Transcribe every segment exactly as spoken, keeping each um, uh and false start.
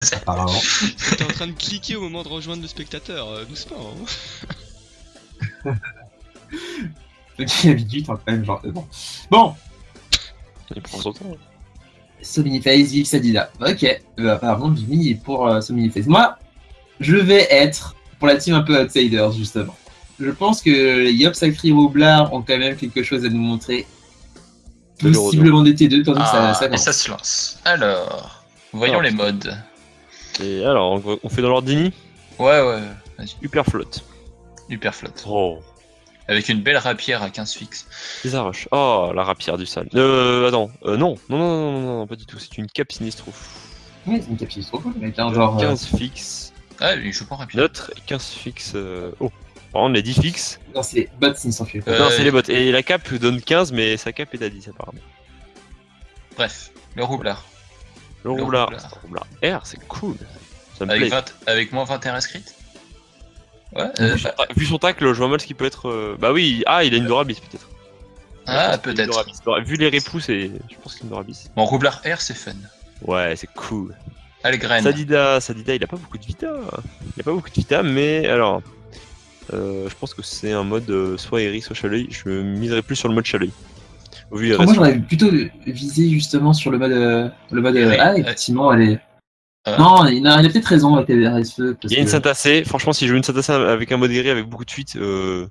apparemment. T'es en train de cliquer au moment de rejoindre le spectateur, euh, doucement. Hein. Petit habitude, quand même, genre. euh, Bon. Bon, Il prend son temps. Somniface, Viv Sadida. Ok, euh, apparemment, Jimmy est pour euh, Somniface. Moi, je vais être pour la team un peu Outsiders, justement. Je pense que Yop, Sacri, Roublard ont quand même quelque chose à nous montrer. Belle Possiblement des T deux, tandis que ça, Ah, ça et commence. ça se lance. Alors, voyons Alors, les modes. Et alors, on va- on fait dans l'ordre d'Ini. Ouais, ouais, vas-y. Hyper flotte. Hyper flotte. Oh. Avec une belle rapière à quinze fixes. Les arraches. Oh, la rapière du sale. Euh, attends. Euh, non. Non, non, non, non, non, non, pas du tout. C'est une cape sinistro. Oui, c'est une capsule trop cool, mec. Hein, genre. euh, quinze fixes. Ah, il joue pas en rapière. Neutre et quinze fixes. euh, Oh. Par contre, les dix fixes. Non, c'est les bots qui s'en fait. Euh, Non, c'est les bots. Et la cape donne quinze, mais sa cape est à dix apparemment. Bref, le roublard. Le Le roublard. roublard. Le roublard R, c'est cool. Ça me Avec, plaît. vingt, avec moins vingt et un inscrits. Ouais, Vu euh, son bah, ta- Vu son tacle, je vois mal ce qui peut être. euh, Bah oui, ah, il a une Dorabis peut-être. ah, Je pense qu'il a une peut-être. Dorabis. Dora- Vu les repousses, et... je pense qu'il a une Dorabis. Bon, roublard R, c'est fun. Ouais, c'est cool. Algren. Sadida, Sadida, il a pas beaucoup de vita. Il a pas beaucoup de vita, mais alors. euh, je pense que c'est un mode euh, soit Eri, soit Chaleuil. Je miserais plus sur le mode Chaleuil. Au vu, il Moi, reste- j'aurais plutôt visé justement sur le mode. euh, le mode euh, Oui, ah, euh, effectivement, elle est. euh. Non, il a, il a peut-être raison avec les R S E. Parce Il y a une que... Saint-Assez. Franchement, si je veux une Saint-Assez avec un mode Eri avec beaucoup de fuite, euh...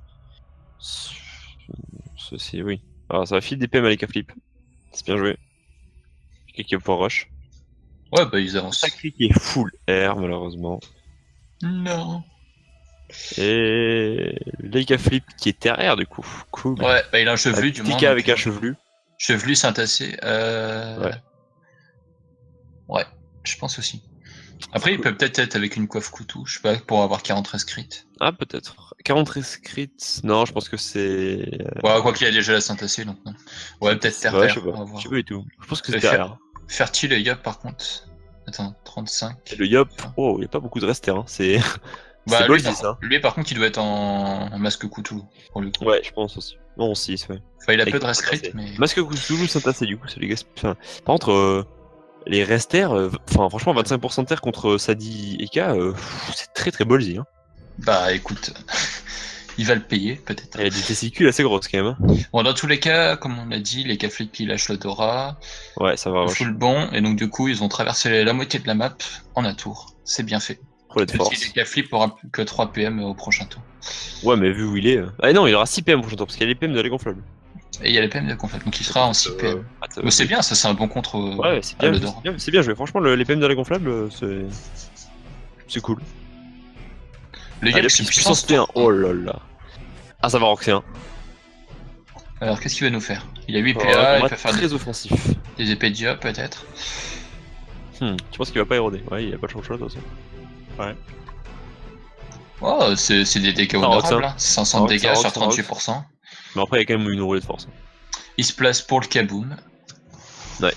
c'est- c'est oui. Alors, ça va filer des P M à l'E K flip. C'est bien joué. Quelqu'un pour rush. Ouais, bah ils avancent. Sacré qui est full R, malheureusement. Non. Et l'E K flip qui est terre du coup. Cool. Ouais, bah il a un chevelu Avec du T moins. K donc, avec euh, un chevelu. Chevelu Saint-Assez. Euh... Ouais. Ouais, je pense aussi. Après, il peut peut-être être avec une coiffe couteau, je sais pas, pour avoir quarante inscrites. Ah, peut-être. quarante inscrites. Non, je pense que c'est. Ouais, quoi qu'il y a déjà la Saint-Assez, donc non. Ouais, peut-être terre Ouais, je terre. sais on va pas. voir. Je sais pas du tout. Je pense que Euh, c'est fer- terre. Fertile et Yop, par contre. Attends, trente-cinq. Et le Yop, oh, il y a pas beaucoup de rester. Hein. C'est. Bah, c'est lui, ballsy, non. ça. lui, par contre, il doit être en, en masque couteau, pour le coup. Ouais, je pense aussi. Non, six, ouais. Enfin, il a Avec peu de Saint-Assez. rescrits, mais. Masque Cthulhu, Saint-Assez, du coup, c'est les gars. Enfin, par contre, euh, les resters, euh, enfin, franchement, vingt-cinq pour cent de terre contre Sadi et K, euh, pff, c'est très très ballsy. Hein. Bah, écoute, il va le payer, peut-être. Il y a des testicules assez grosses quand même. Hein. Bon, dans tous les cas, comme on l'a dit, les Caflips qui lâchent l'odorat, Ouais, ça va. le rush. full bon, et donc du coup, ils ont traversé la moitié de la map en un tour. C'est bien fait. Relais de Même force. si les Caflips aura que trois P M au prochain tour. Ouais, mais vu où il est. euh, Ah non, il aura six P M prochain tour parce qu'il y a les P M de la gonflable. Et il y a les P M de conflit, donc il sera en six P M. Euh, ah, ça- Mais c'est bien, ça c'est un bon contre euh, Ouais, c'est à bien, l'odorat. c'est bien, c'est bien joué. Franchement, le- les P M de la gonflable, euh, c'est. C'est cool. Le Allez, Yelp, c'est puissance puissance T un. trois. Oh là là. Ah, ça va roxer un. Alors qu'est-ce qu'il va nous faire? Il a huit P Oh, A, un il combat peut faire très des, offensif. des épées de diop peut-être. Hmm, tu penses qu'il va pas éroder? Ouais, il a pas le choix de choix de toute façon. Oh, c'est c'est des dégâts Ça rock, honorables, ça. hein. cinq Ça cents rock, dégâts ça rock, sur ça rock. trente-huit pour cent. Mais après, il y a quand même une roulée de force. Il se place pour le kaboom. Ouais.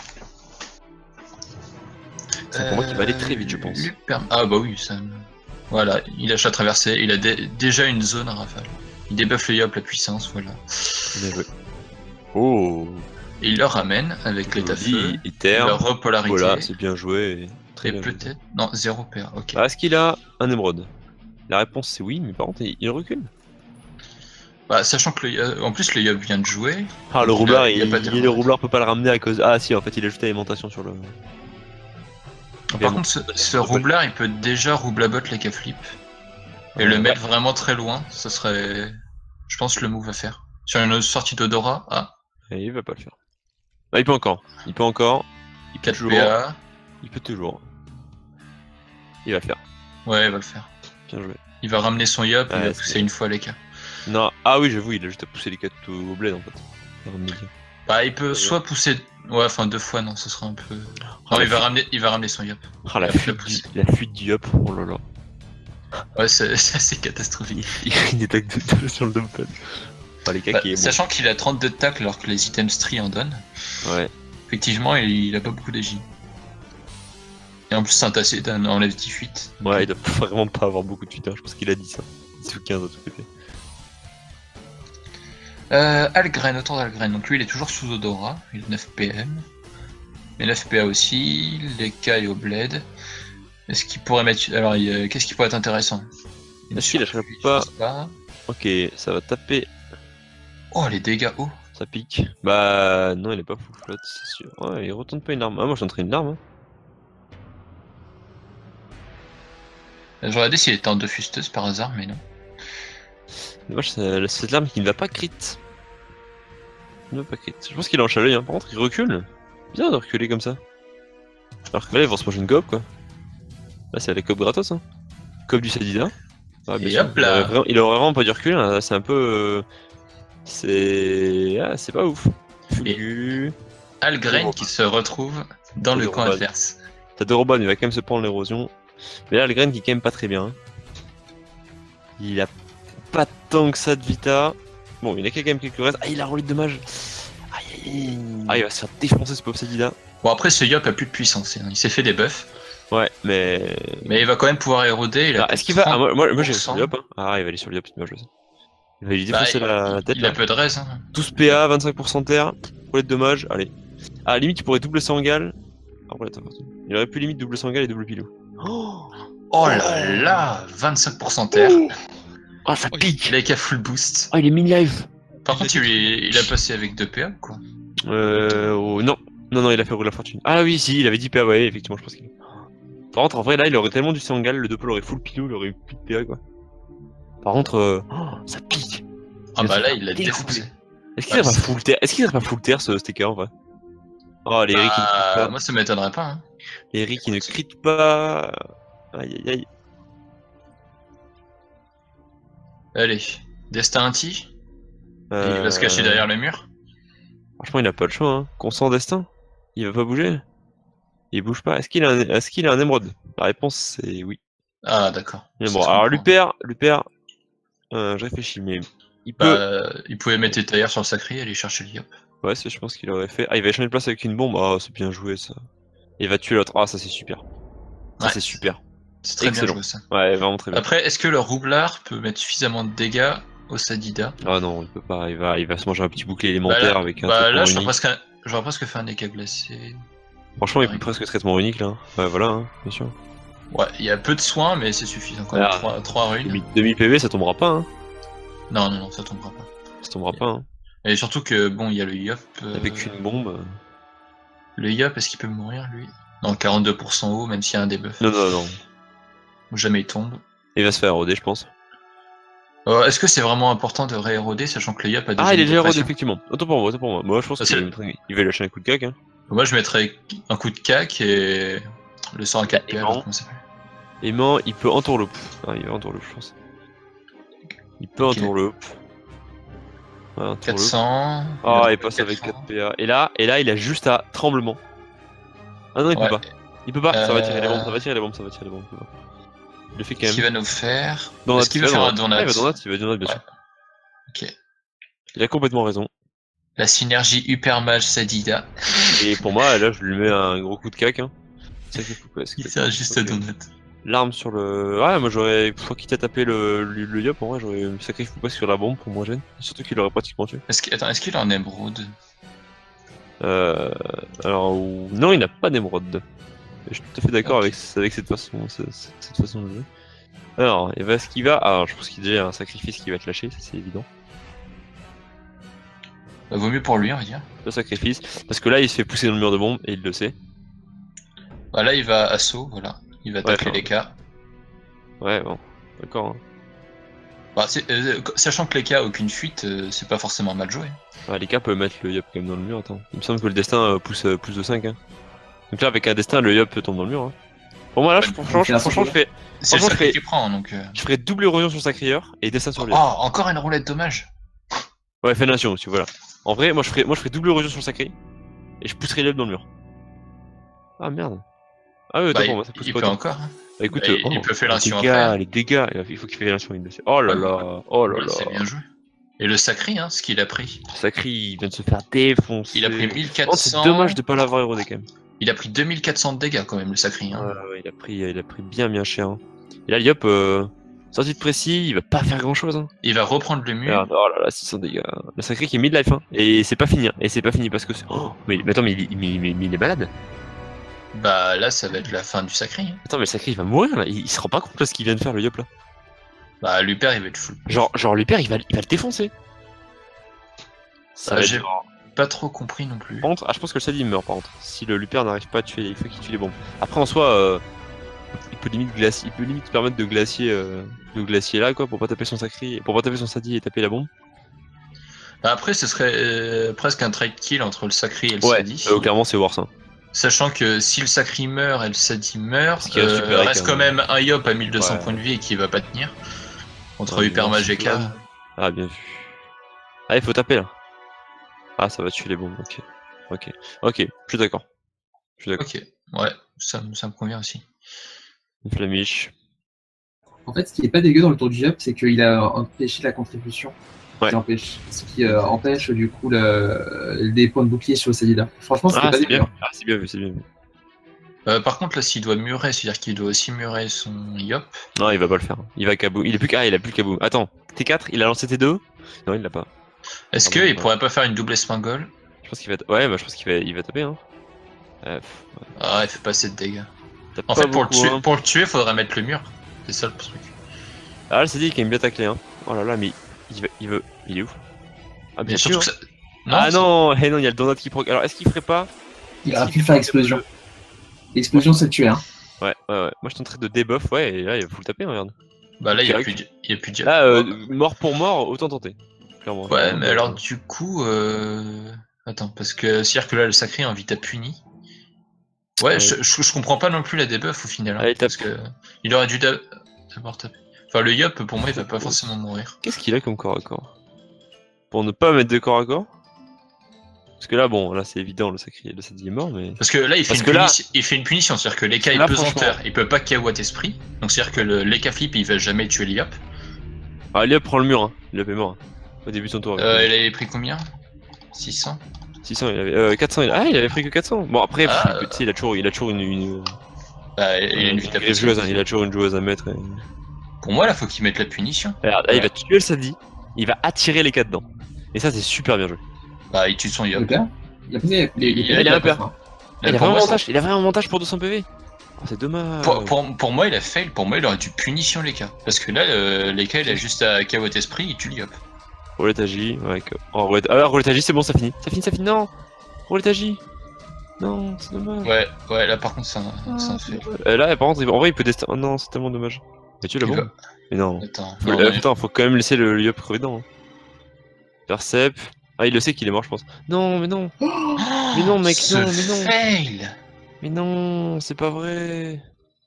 C'est un combat qui va aller très vite, je Euh, pense. lui perm- Ah bah oui, ça. Voilà, il lâche la traversée, il a dé- déjà une zone à rafale. Il débuffe le Yop, la puissance, voilà. Bien joué. Oh. Et il le ramène avec l'état feu, Joli, il Ether. le repolarisé, Voilà, c'est bien joué. et Très et bien joué. peut-être... Non, zéro P A, ok. Ah, est-ce qu'il a un émeraude? La réponse c'est oui, mais par contre il il recule. Bah, sachant que le Yop- en plus le Yop vient de jouer, Ah, le Donc, roublard, il a- il il, a pas de- il- le roublard peut pas le ramener à cause. Ah, si, en fait, il a ajouté alimentation sur le. par contre ce, ce roublard il peut déjà roublabot les Caflip. Et le Ouais. mettre vraiment très loin, ce serait... Je pense le move à faire. Sur une sortie d'Odora, ah, Et il va pas le faire. Ah, il peut encore. Il peut encore. Il peut quatre toujours. P A, Il peut toujours. Il va le faire. ouais il va le faire. Bien joué. Il va ramener son Yop, il Ouais, va c'est- pousser une fois les cas. Non. Ah oui, j'avoue, il a juste à pousser les quatre au bled en fait. Il va ramener bien. Bah il peut soit pousser... Ouais, enfin deux fois non, ce sera un peu... Ah, Non, la il va fuite. ramener, il va ramener son Yop. Ah, la Il a fuite, poussé. du... la fuite du hop. Oh là là. Ouais, c'est c'est assez catastrophique. Il, il attaque de deux sur le dump. Enfin, les Bah, caquets, bon. sachant qu'il a trente-deux de tacle alors que les items tree en donnent, Ouais. effectivement il, il a pas beaucoup d'A J. Et en plus c'est un tassé d'un enlève dix-huit. Ouais, il doit vraiment pas avoir beaucoup de Twitter. Je pense qu'il a dix. Hein. dix ou quinze à tout côté. Euh, Algren, autour d'Algren, donc lui il est toujours sous Odora, il a neuf P M. Mais neuf P A aussi, les Kai au bled. Est-ce qu'il pourrait mettre. Alors, il- qu'est-ce qui pourrait être intéressant? Est-ce qu'il lâcherait Je pas? pense pas. Ok, ça va taper. Oh, les dégâts hauts. Ça pique. Bah non, il est pas full flotte, c'est sûr. Ouais, il retourne pas une arme. Ah, moi j'entraîne une arme. Hein. J'aurais regardé s'il était en deux fusteuses par hasard, mais non. Dommage, c'est cette arme qui ne va pas crit. Il ne va pas crit. Je pense qu'il est en chaleuil, hein. Par contre, il recule. Bien de reculer comme ça. Alors que là, ils vont se manger une cope, quoi. Là, c'est la cope gratos, hein. Cope du Sadida. Ah, bien Et sûr. hop là. Il aurait, vraiment, il aurait vraiment pas dû reculer, hein. C'est un peu. Euh... C'est. Ah, c'est pas ouf. Fugu. Algren qui se retrouve dans Et le le camp Roban. adverse. T'as deux robots, il va quand même se prendre l'érosion. Mais là, le grain qui est quand même pas très bien. Il a pas tant que ça de vita. Bon, il a quand même quelques restes. Ah, il a roulé de dommage. Aïe aïe aïe. Ah, il va se faire défoncer ce pauvre Sadida. Bon, après, ce Yop a plus de puissance. hein. Il s'est fait des buffs. Ouais, mais. Mais il va quand même pouvoir éroder. Il a Alors, est-ce qu'il va. Ah, moi, moi, moi j'ai trente pour cent. sur le Yop. Hein. Ah, il va aller sur le Yop, c'est dommage. Il va lui Bah, défoncer la, la tête. Il là. a peu de res. Hein. douze P A, vingt-cinq pour cent terre. Roulette de dommage. Allez. Ah, à la limite, il pourrait doubler Sangal. Ah, roulette infortune. Il aurait pu limite double Sangal et double pilou. Oh, Oh là là, vingt-cinq pour cent terre. ah, ça pique. Il a qu'à full boost. Oh, il est mini-live. Par contre, il, il a passé avec deux P A quoi. Euh. Oh, non. Non, non, il a fait rouler la fortune. Ah oui, si, il avait dix P A, ouais, effectivement, je pense qu'il. Par contre, en vrai, là, il aurait tellement du Sangal, le deux P aurait full pilou, il aurait eu plus de P A, quoi. Par contre, euh... oh, ça pique. Ah Il bah va là, se il l'a faire défoncé. Est-ce qu'il serait pas full terre Est-ce qu'il serait pas full terre, ce sticker, en vrai? Oh, les Eric, qui ne crit Ah, pas. moi, ça m'étonnerait pas. Hein. Les Eric, qui ne crit pas. Aïe, aïe, aïe. Allez, Destin Inti. Euh... Il va se cacher derrière le mur. Franchement, il a pas le choix, hein. Consent destin. Il va pas bouger. Il bouge pas. Est-ce qu'il a un, est-ce qu'il a un émeraude? La réponse, c'est oui. Ah, d'accord. Mais Ça bon, se alors comprend. Luper, Luper, euh, je réfléchis, mais il peut. Bah, il pouvait mettre les tailleurs sur le sacré et aller chercher le Yop. Ouais, c'est, je pense qu'il aurait fait. Ah, il va échanger de place avec une bombe. Ah, c'est bien joué ça. Il va tuer l'autre. Ah, ça c'est super. Ça Ouais. c'est super. C'est très Excellent. bien joué ça. Ouais, vraiment très bien. Après, est-ce que le roublard peut mettre suffisamment de dégâts au Sadida? Ah non, il peut pas. Il va, il va se manger un petit bouclier élémentaire Bah là, avec un bah traitement là j'aurais unique. presque, un- j'aurais presque fait un dégât glacé. Franchement, il Ouais. peut presque traitement unique là. Ouais, voilà, hein, bien sûr. Ouais, il y a peu de soins, mais c'est suffisant quand Ah. même. trois runes. deux mille deux mille P V, ça tombera pas. Hein. Non, non, non, ça tombera pas. Ça tombera pas. Hein. Et surtout que, bon, il y a le Yop. euh, Avec une bombe. euh. Le Yop, est-ce qu'il peut mourir lui? Non, quarante-deux pour cent haut, même s'il y a un debuff. Non, non, non. Jamais il tombe. Il va se faire éroder, je pense. Euh, est-ce que c'est vraiment important de rééroder, sachant que le Yop a des Ah, il est unités déjà de érodé, pression? effectivement. Autant pour moi, autant pour moi. Moi, je pense Ah, qu'il c'est- va, il va lâcher un coup de cac. Hein. Moi, je mettrais un coup de cac et le sort à quatre P A. Et alors non. comment ça s'appelle Aimant, il peut entourloupe. Ah, il va entourloupe, je pense. Il peut Ok. entourloupe. Ouais, entourloupe. quatre cents. Ah, a il passe avec quatre quatre P A. Et là, et là, il a juste à tremblement. Ah non, il Ouais. peut pas. Il peut pas, ça va tirer les Euh, bombes, ça va tirer les bombes, ça va tirer les bombes. il peut pas. Il le fait quand Qu'est-ce qu'il même. va nous faire? Donut, Est-ce qu'il veut il va faire un donut. donut Ouais, il va donut, il va donut, bien Ouais. sûr. Ok. Il a complètement raison. La synergie hyper mage Sadida. Et pour moi, là, je lui mets un gros coup de cac. Hein. C'est ça qu'il faut presque. Il sert juste à donut. L'arme sur le. Ouais, moi j'aurais. Fois qu'il t'a tapé le, le, le Yop, en vrai, j'aurais sacrifié presque sur la bombe pour moi gêne. Surtout qu'il aurait pratiquement tué. Est-ce qu'il Attends, est-ce qu'il a un émeraude? Euh. Alors. ou- Non, il n'a pas d'émeraude. Je suis tout à fait d'accord Ok. avec, avec cette façon, cette, cette façon de jouer. Alors, et va ce qu'il va. Alors, je pense qu'il y a un sacrifice qui va te lâcher, ça c'est évident. Bah, vaut mieux pour lui, on va dire. Le sacrifice. Parce que là, il se fait pousser dans le mur de bombe et il le sait. Bah, là, il va assaut, voilà. Il va Ouais, tacler enfin. les cas. Ouais, bon. D'accord. Hein. Bah, c'est- euh, sachant que les cas a aucune fuite, euh, c'est pas forcément mal joué. Ouais, les cas peuvent mettre le Yop quand même dans le mur, attends. Il me semble que le destin euh, pousse euh, plus de cinq. Hein. Donc là, avec un destin, le Yop tombe dans le mur. Hein. Pour moi, là, je, franchement, je, franchement, je fais. C'est le Franchement, je sacré fais- qui prend, donc. euh. Je ferais double érosion sur sa crieur et destin sur Oh, le Yop. encore une roulette dommage. Ouais, fais nation aussi, voilà. En vrai, moi je ferais, moi, je ferais double érosion sur le sacré et je pousserais l'œuf dans le mur. Ah merde. Ah ouais, Bah, attends, il, pour moi, ça pousse il pas. peut tant. encore. hein. Bah, écoute, Bah, il- oh, il peut faire les l'action en dégâts, fer. les dégâts, il faut qu'il fasse l'action, il le sait. Oh là Ouais, là, oh là Ouais, là. c'est bien joué. Et le sacré, hein, ce qu'il a pris. Le sacré, il vient de se faire défoncer. Il a pris Oh, mille quatre cents. c'est dommage de pas l'avoir érodé quand même. Il a pris deux mille quatre cents de dégâts quand même, le sacré. Hein. Ouais, ouais, il a pris, il a pris bien, bien cher. hein. Et là, Yop, euh, sorti de précis, il va pas faire grand chose. Hein. Il va reprendre le mur. Merde, oh là là, six cents dégâts. Le sacré qui est mid-life, hein. Et c'est pas fini, hein. Et c'est pas fini parce que. c'est- Oh, mais, mais attends, mais il, mais, mais- mais il est malade. Bah là, ça va être la fin du sacré. Hein. Attends, mais le sacré il va mourir là, il, il se rend pas compte de ce qu'il vient de faire le Yop là. Bah Luper, il va être full. Genre, genre Luper il va, il va le défoncer. Ça Bah, va être j'ai genre- pas trop compris non plus. Par contre, ah, je pense que le Sadi il meurt par contre. Si le Luper n'arrive pas à tuer, il faut qu'il tue les bombes. Après en soi, euh, il peut limite glacier, il peut limite permettre de glacier, euh, de glacier là quoi, pour pas taper son sacré, pour pas taper son Sadi et taper la bombe. Bah, après, ce serait euh, presque un trade kill entre le sacré et le Ouais, Sadi. euh, clairement c'est worse. Hein. Sachant que si le sacré meurt et le Sadi meurt, Parce qu'il reste euh, Super reste Eka, quand hein. même un Yop à mille deux cents Ouais. points de vie et qui va pas tenir. Contre Ouais, Hyper mais Mage et K. là- Ah bien vu. Ah il faut taper là. Ah ça va tuer les bombes. Ok, ok, ok. Je suis d'accord. Je suis d'accord. Ok, ouais, ça, me- ça me convient aussi. Une flamiche. En fait, ce qui est pas dégueu dans le tour du Yop, c'est qu'il a empêché la contribution. Ouais. Qui empêche, ce qui euh, empêche du coup le, des points de bouclier sur le Sadida. Franchement, c'était Ah pas c'est dégueu. bien. hein. Ah c'est bien vu, c'est bien vu. Euh, par contre, là, s'il doit murer, c'est-à-dire qu'il doit aussi murer son Yop. Non, il va pas le faire. Il va kaboom. Il est plus qu'à, ah, il a plus kaboom. Attends, T quatre, il a lancé T deux? Non, il l'a pas. Est-ce Ah bon, qu'il ouais. pourrait pas faire une double espingole? Je pense qu'il va. Ouais, bah je pense qu'il va, il va taper. Hein. Euh, pff, Ah, il fait pas assez de dégâts. tape En pas fait, pour le, beaucoup, tuer, hein. pour le tuer, faudrait mettre le mur. C'est ça le truc. Ah, là, c'est dit qu'il aime bien tacler. Hein. Oh là là, mais il, va, il veut. Il est où? Ah, bien Mais sûr. surtout que ça. ah c'est- non, eh non, il y a le donut qui proc. Alors, est-ce qu'il ferait pas? Il est-ce aurait qu'il pu faire ferait explosion. le- L'explosion, c'est le tuer. Hein. Ouais, ouais, ouais. Moi, je tenterais de debuff, ouais, et là, il faut le taper, regarde. Bah là, il y a Direct. plus de il y a plus de Là, euh, mort pour mort, autant tenter. Clairement. Ouais, Clairement, mais euh, alors du coup, euh... attends, parce que c'est-à-dire que là, le sacré en vita puni. Ouais, Ouais. Je, je, je comprends pas non plus la debuff au final. hein, Allez, tape. parce que il aurait dû da- d'abord taper. Enfin, le Yop, pour moi, il va pas forcément mourir. Qu'est-ce qu'il a comme corps à corps? Pour ne pas mettre de corps à corps? Parce que là, bon, là, c'est évident, le sacré, le Sadi est mort, mais. Parce que là, il fait, Parce une, que là- punition, il fait une punition, c'est-à-dire que l'E K est Là, pesanteur, franchement- il peut pas K O esprit. Donc c'est-à-dire que le- l'E K flip, il va jamais tuer le Yop. Ah, Liop prend le mur, hein. Liop est mort. hein. Au début de son tour. avec Euh, le- il avait pris combien six cents. six cents, il avait. Euh, quatre cents, il... Ah, il avait pris que quatre cents. Bon, après, Ah, pff, tu sais, il a toujours, il a toujours une. une... Bah, il a une vita une joueuse, hein, il a toujours une joueuse à mettre. et- Pour moi, là, faut qu'il mette la punition. Regarde, là, il Ouais. va tuer le Sadi, il va attirer les quatre dedans. Et ça, c'est super bien joué. Bah, il tue son Le Yop. père Il a posé les, les, Il- les- il a un les- père. hein. il a pour vraiment un moi, montage, il a vraiment un montage pour deux cents P V. Oh, c'est dommage. Pour, pour, pour moi, il a fail. Pour moi, il aurait dû punition les cas. Parce que là, euh, les cas, il a juste à K O esprit, il tue le Yop. Roulette Agi, ouais. que- Oh, roulette... Ah, roulette Agi, c'est bon, ça finit. Ça finit, ça finit, non. Roulette Agi. Non, c'est dommage. Ouais, ouais, là par contre, c'est un, c'est un fail. Euh, là, par contre, il- en vrai, il peut destin. Oh non, c'est tellement dommage. Mais tu la Il bombe va- Mais non. Attends, Faut, non, euh, mais- putain, faut quand même laisser le, le Yop crever dedans. Hein. Percep. Ah, il le sait qu'il est mort, je pense. Non, mais non. Mais non, mec, Ce non, mais non. fail. Mais non, c'est pas vrai.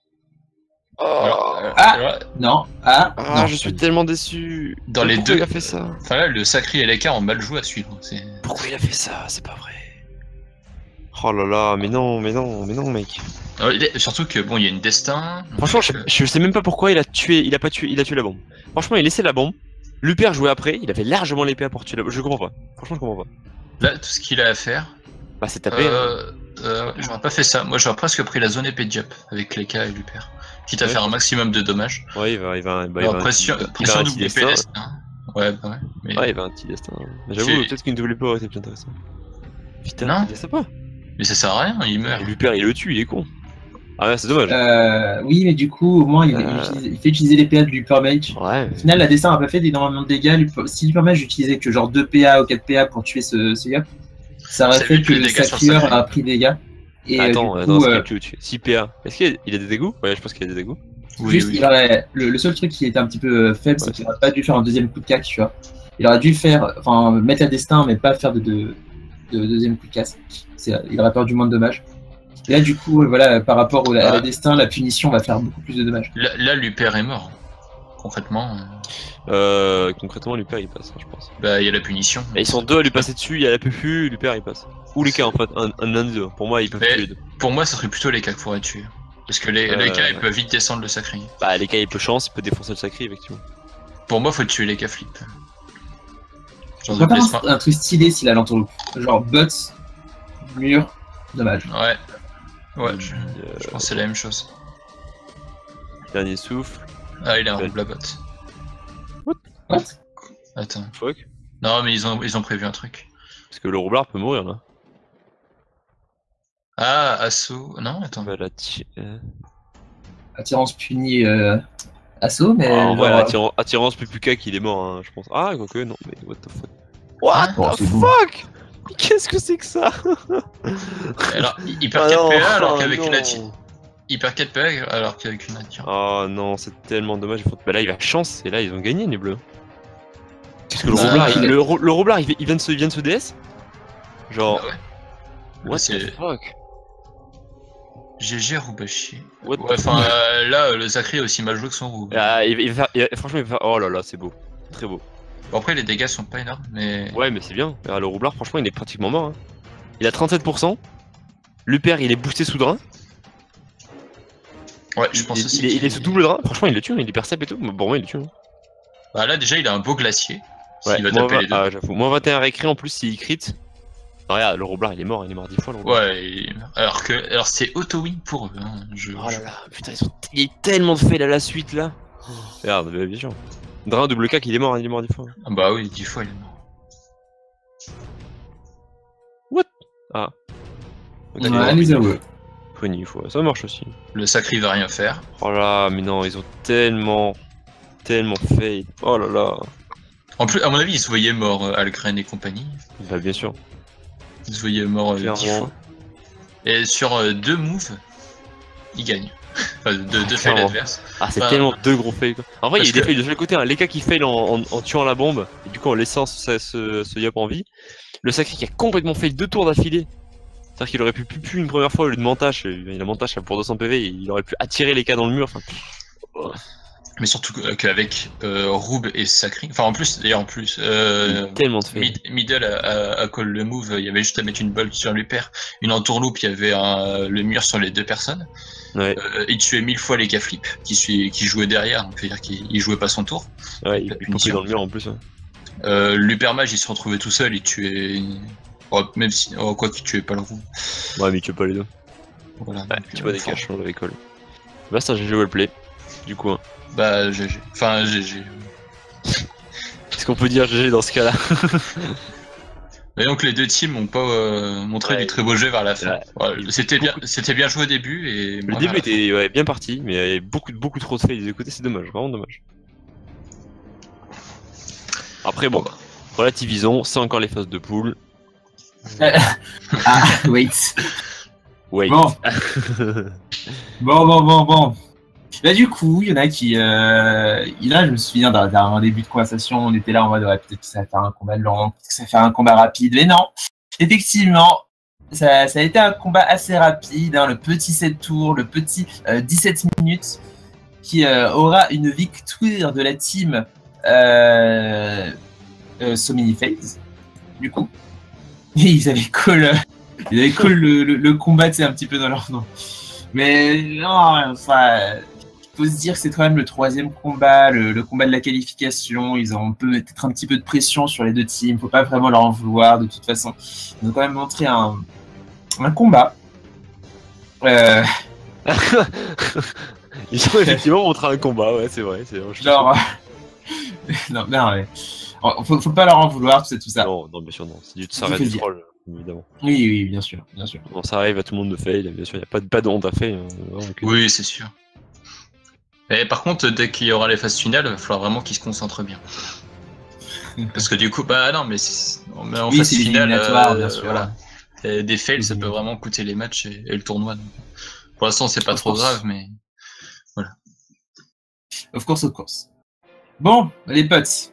Oh. Alors, euh, Ah alors, Non. Ah, Ah, non. je suis tellement déçu. Dans Mais les pourquoi deux- il a fait ça? enfin là, le sacré et les cas ont mal joué à suivre. C'est... Pourquoi il a fait ça? C'est pas vrai. Oh là là, mais non, mais non, mais non, mec. Alors, il est- surtout que bon, il y a une destin. Franchement, je, Euh, je sais même pas pourquoi il a tué, il a pas tué, il a tué la bombe. Franchement, il laissait la bombe. Luper jouait après, il avait largement l'épée à pour tuer la bombe. Je comprends pas. Franchement, je comprends pas. Là, tout ce qu'il a à faire. Bah, c'est tapé. hein. Euh, euh, j'aurais pas fait ça. Moi, j'aurais presque pris la zone épée de Diop avec les cas et Luper. Quitte à Ouais. faire un maximum de dommages. Ouais, il va, il va, bah, il Alors, va un pression, petit- il va pression un double petit épée destin. destin. Ouais, bah ouais. Mais... Ouais, il va un petit destin. Mais j'avoue, C'est- peut-être qu'une double épée aurait été plus intéressant. Putain, Non. il laisse pas. mais ça sert à rien, il meurt. Et Luper, il le tue, il est con. Ah ouais, c'est dommage. Euh, oui, mais du coup, au moins, il, il Euh. utilise- il fait utiliser les P A de l'Hypermage. Ouais. Au final, la dessin n'a pas fait énormément de dégâts. L'Hyper- Si l'Hypermage utilisait que genre deux P A ou quatre P A pour tuer ce, ce Yop, ça aurait Ça fait évite que les le dégâts sur le Sacrieur sacré. a pris des dégâts. Et euh, Attends, du attends, coup, c'est euh, quel tu six P A. Est-ce qu'il y, a- il a des dégoûts? Ouais, je pense qu'il y a des dégoûts. Oui, juste, oui. il aurait- le, le seul truc qui était un petit peu euh, faible, Ouais, c'est qu'il aurait pas dû faire un deuxième coup de casse, tu vois. Il aurait dû faire, enfin, mettre la destin, mais pas faire de, de, de deuxième coup de casse. C'est- Il aurait perdu moins de dommages. Et là, du coup, euh, voilà, par rapport au- à la Ah. destin, la punition va faire beaucoup plus de dommages. Là, là Luper est mort. Concrètement, euh, Euh, concrètement, Luper, il passe, hein, je pense. bah, il y a la punition. Et ils sont deux à lui passer dessus, il y a la P P U, Luper, il passe. Ou les cas, en fait, un, un, un des deux. Pour moi, ils peuvent Mais- tuer les deux. Pour moi, ça serait plutôt les cas qu'il faudrait tuer. Parce que les, Euh, les cas, ils peuvent vite descendre le sacré. Bah, les cas, il peut chance, il peut défoncer le sacré, effectivement. Pour moi, faut tuer les cas flip. Genre On de va blessement. faire un, un truc stylé s'il a l'entourloupe. Genre butts, mur, dommage. Ouais. Ouais, je, Euh, je pense que c'est la même chose. Dernier souffle. Ah, il a un Ouais. rouble à botte. What Attends. Fuck. Non, mais ils ont, ils ont prévu un truc. Parce que le roublard peut mourir, là. Ah, assaut. Non, attends. Bah, la ti- euh, Attirance punie euh, assaut, mais. Ah, en vrai, genre, l'attirance attirance P P K qu'il est mort, hein, je pense. Ah, quoique, non, mais what the fuck. What Bon, the c'est bon. fuck? Mais qu'est-ce que c'est que ça? Alors, il il perd Ah quatre non, P A alors ah qu'avec une non. attirance. Il perd quatre P A alors qu'avec une attirance. Oh non, c'est tellement dommage. il faut- Bah là, il a chance, et là, ils ont gagné, les bleus. Parce que le Bah, roublard, il, euh, le, rou- le roublard, il, vi- il vient de se, il vient de se D S. Genre, Bah ouais. what c'est- the fuck? G G Roubachier. What Ouais, the enfin, euh, là, euh, le Sacré est aussi mal joué que son Roub. Ah, il, il va faire- il- franchement, il va faire... Oh là là, c'est beau. Très beau. Bon, après, les dégâts sont pas énormes, mais. Ouais, mais c'est bien. Ah, le roublard, franchement, il est pratiquement mort. Hein. Il a trente-sept pour cent. L'Uper, il est boosté sous drain. Ouais, je pense il, aussi. il est, il est qu'il- sous double drain. Franchement, il le tue. hein, Il est percep et tout. Bon, moi, il le tue. hein. Bah, là, déjà, il a un beau glacier. Ouais, S'il va moins taper vingt les deux. ah, j'avoue. Moins vingt et un récré en plus s'il crit. Ah, regarde, le roublard, il est mort. Il est mort dix fois. Le roublard. Ouais, et- alors que. Alors, c'est auto-win pour eux. Hein. Je... Oh là là, putain, ils sont... il est tellement de fail à la suite là. Regarde, bah, bien sûr. Drain double K, il est mort, il est mort dix fois. Ah bah oui, dix fois, il est mort. Ah. Ok, Ouais, les aveux. Pony, une fois. Ça marche aussi. Le Sacré va rien faire. Oh là, mais non, ils ont tellement, tellement fail. Oh là là. En plus, à mon avis, ils se voyaient morts, euh, Algren et compagnie. Bah bien sûr. Ils se voyaient morts euh, dix Clairement. fois. Et sur euh, deux moves, ils gagnent. Enfin, deux, deux fails Clairement. adverses. Ah, c'est Bah, tellement deux gros fails quoi. En vrai, il y a parce des que- fails de chaque côté. Hein. Leka qui fail en, en, en tuant la bombe, et du coup en laissant ce, ce, ce yop en vie. Le Sacré qui a complètement fail deux tours d'affilée. C'est-à-dire qu'il aurait pu pupu une première fois au lieu de Mantache. Il a Mantache pour deux cents P V, et il aurait pu attirer Leka dans le mur. Enfin, Mais surtout que- qu'avec euh, Roub et Sacré. Enfin, en plus, d'ailleurs, en plus. Euh, tellement de fails. Mid- middle à, à, à call le move, il y avait juste à mettre une bolt sur l'Uper, une entourloupe, il y avait un, le mur sur les deux personnes. Ouais, Euh, il tuait mille fois les K-flip qui, suit- qui jouaient derrière, donc c'est-à-dire qu'il il jouait pas son tour. ouais, il la est popé punition. dans le mur en plus. hein. Euh, L'Uper Mage il se retrouvait tout seul, il tuait. Oh, même si. Oh, quoi qu'il tuait pas le roux. Ouais, mais il tue pas les deux. Voilà, Ouais, donc, tu euh, vois des enfin, caches, on l'avait collé. Bah, c'est un G G wellplay. Du coup, hein. Bah, G G. Enfin, G G. Est-ce qu'on peut dire G G dans ce cas-là? Mais donc les deux teams ont pas euh, montré Ouais. du très beau jeu vers la fin. Ouais. Ouais, c'était bien, c'était bien joué au début et Le moins début vers la était ouais, bien parti, mais il y avait beaucoup, beaucoup trop de fails des deux côtés, c'est dommage, vraiment dommage. Après, bon, Bon, bah. relativisons, c'est encore les phases de poule. Ah, wait. Wait. Bon. Bon, bon, bon, bon. Là, du coup, il y en a qui. Euh... Là, je me souviens d'un d'un début de conversation, on était là en mode, ouais, peut-être que ça va faire un combat lent, peut-être que ça va faire un combat rapide. Mais non, effectivement, ça, ça a été un combat assez rapide. Hein, le petit sept tours, le petit euh, dix-sept minutes, qui euh, aura une victoire de la team euh, euh, Somini Phase, du coup. Et ils avaient call, ils avaient call le, le, le combat, c'est un petit peu dans leur nom. Mais non, enfin, il faut se dire que c'est quand même le troisième combat, le, le combat de la qualification. Ils ont peut-être un petit peu de pression sur les deux teams. Faut pas vraiment leur en vouloir de toute façon. Ils ont quand même montré un, un combat. Euh, Ils ont effectivement montré un combat, ouais, c'est vrai. c'est vrai, je suis genre, non, non, mais faut, faut pas leur en vouloir, tout ça, tout ça. sûr. Non, non, bien sûr, non. C'est du faut s'arrête le de dire. troll, évidemment. Oui, oui, bien sûr, bien sûr. Bon, ça arrive à tout le monde de fail, bien sûr, il n'y a pas de, pas de honte à fail. hein, vraiment que- Oui, c'est sûr. Et par contre, dès qu'il y aura les phases finales, il va falloir vraiment qu'ils se concentrent bien. Parce que du coup, bah non, mais, c'est- mais en Oui, phase c'est finale, éliminatoire, euh, bien sûr. voilà. Et des fails, Oui, ça oui. peut vraiment coûter les matchs et, et le tournoi. donc. Pour l'instant, c'est pas Of trop course. grave, mais Of course, of course. Bon, les potes.